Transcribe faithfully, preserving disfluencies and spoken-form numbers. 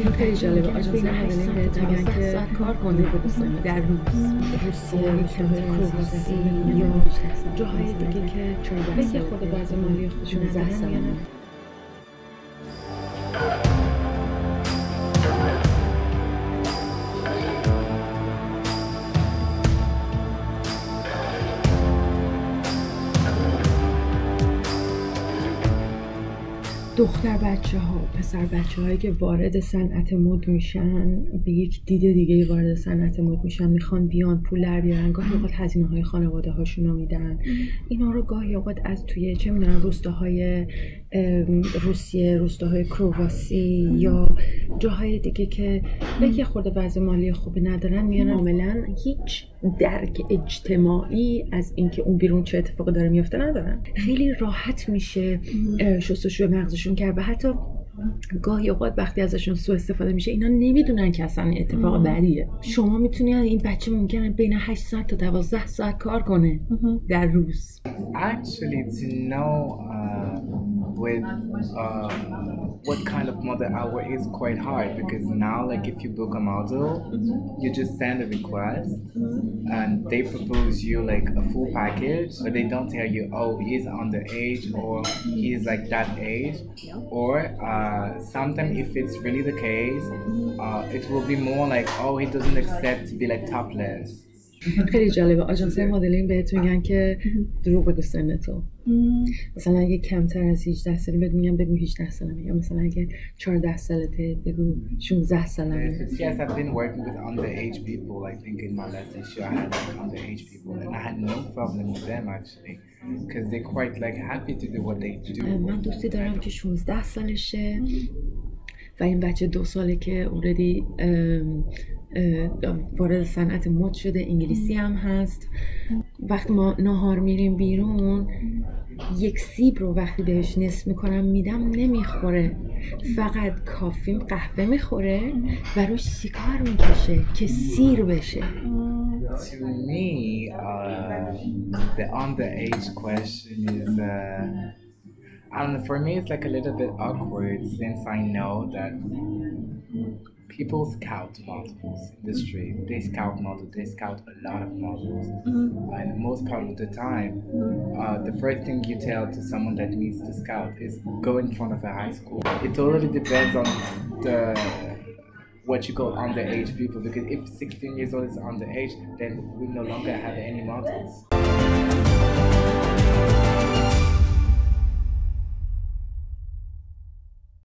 خیلی جالبه. آژانس مدلینگ بهت میگن که کار کنی در روز روسیه، کرواسی یا جاهای دیگه که چهارده خود بعضی مالی خودشون شانزده سالن. دختر بچه ها، پسر بچه هایی که وارد صنعت مد میشن به یک دید دیگه وارد صنعت مد میشن، میخوان بیان پول در بیارن، گاهی اوقات هزینه های خانواده هاشون رو میدن. اینا رو گاهی اوقات از توی چه میدونم روستاهای روسیه، روستاهای کرواسی یا جاهای دیگه که یه خورده وضع مالی خوبی ندارن میانن، کاملا هیچ درک اجتماعی از اینکه اون بیرون چه اتفاقی داره میفته ندارن. خیلی راحت میشه شستشوی مغزشون کرد و حتی گاهی اوقات وقتی ازشون سوء استفاده میشه اینا نمیدونن که اصلا اتفاق بدیه. شما میتونید این بچه ممکنه بین هشت ساعت تا دوازده ساعت کار کنه در روز. Actually to know uh, with uh, what kind of model hour is quite hard, because now like if you book a model you just send a request and they propose you like a full package, but they don't tell you oh he's underage or he's like that age, or uh, sometimes if it's really the case uh, it will be more like oh he doesn't accept to be like topless. خیلی جالبه. آژانس‌های مدلینگ بهت میگن که دروغ بگو سن تو. مثلا اگه کمتر از هجده سالی بهت میگن بگو هجده سالمه، یا مثلا اگه چهارده سالته بگو شانزده سالمه. Yes, yes, I've been working with underage people. I think in my last issue I had like underage people and I had no problem with them actually because they're quite like happy to do what they do. من دوستی دارم که شانزده سالشه و این بچه دو ساله که اوردی وارد صنعت مد شده، انگلیسی هم هست. وقتی ما نهار میریم بیرون یک سیب رو وقتی بهش نصف میکنم میدم نمیخوره، فقط کافی قهوه میخوره و روش سیگار میکشه که سیر بشه. To me, uh, the underage question is, uh, I don't know, for me it's like a little bit awkward since I know that people scout models in the street. They scout models, they scout a lot of models. Mm-hmm. And most part of the time, uh, the first thing you tell to someone that needs to scout is go in front of a high school. It totally depends on the what you call underage people, because if sixteen years old is underage, then we no longer have any models.